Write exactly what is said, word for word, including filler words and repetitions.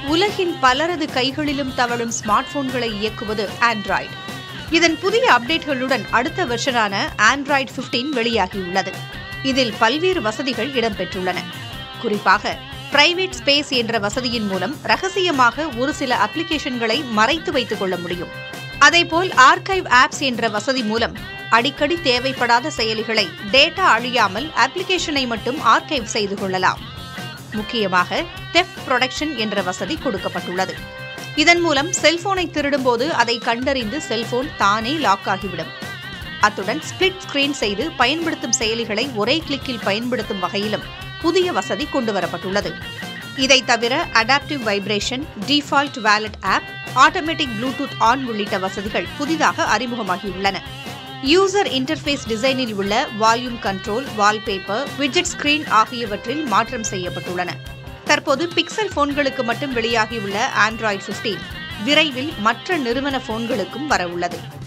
உலகின் பலரது கைகளிலும் தவழும் ஸ்மார்ட் போன்களை இயக்குவது ஆண்ட்ராய்டு. இதன் புதிய அப்டேட்களுடன் அடுத்த வெர்ஷனான ஆண்ட்ராய்டு பதினைந்து வெளியாகியுள்ளது. இதில் பல்வேறு வசதிகள் இடம்பெற்றுள்ளன. குறிப்பாக பிரைவேட் ஸ்பேஸ் என்ற வசதியின் மூலம் ரகசியமாக ஒரு சில அப்ளிகேஷன்களை மறைத்து வைத்துக் கொள்ள முடியும். அதேபோல் ஆர்கைவ் ஆப்ஸ் என்ற வசதி மூலம் அடிக்கடி தேவைப்படாத செயலிகளை டேட்டா அழியாமல் அப்ளிகேஷனை மட்டும் ஆர்கைவ் செய்து கொள்ளலாம். முக்கியமாக தெஃப்ட் ப்ரொடெக்ஷன் என்ற வசதி கொடுக்கப்பட்டுள்ளது. இதன் மூலம் செல்போனை திருடும்போது அதை கண்டறிந்து செல்போன் தானே லாக் ஆகிவிடும். அத்துடன் ஸ்பிளிட் ஸ்கிரீன் செய்து பயன்படுத்தும் செயலிகளை ஒரே கிளிக்கில் பயன்படுத்தும் வகையிலும் புதிய வசதி கொண்டுவரப்பட்டுள்ளது. இதை தவிர adaptive vibration, default wallet app, automatic Bluetooth on உள்ளிட்ட வசதிகள் புதிதாக அறிமுகமாகியுள்ளன. யூசர் இன்டர்ஃபேஸ் டிசைனில் உள்ள volume control, wallpaper, widget screen ஆகியவற்றில் மாற்றம் செய்யப்பட்டுள்ளன. தற்போது பிக்சல் போன்களுக்கு மட்டும் வெளியாகியுள்ள ஆண்ட்ராய்டு பதினைந்து விரைவில் மற்ற நிறுவன போன்களுக்கும் வரவுள்ளது.